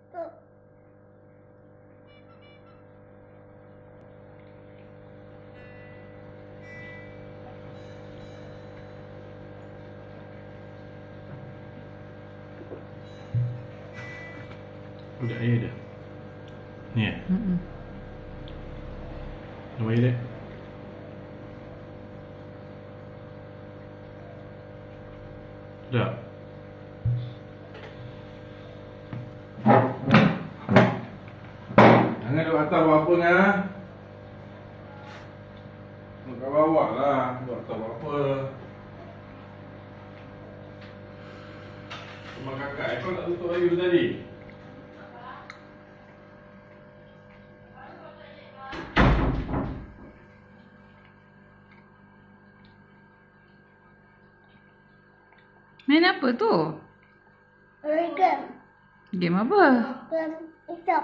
Udah air dia. Ni ya? Nama air dia? Dah. Jangan duduk atas apa-apa ngah. Duduk kat bawah lah. Duduk atas apa-apa. Rumah kakak, kau tak tutup lagi tadi? Main apa tu? Game. Game apa? Game hidup.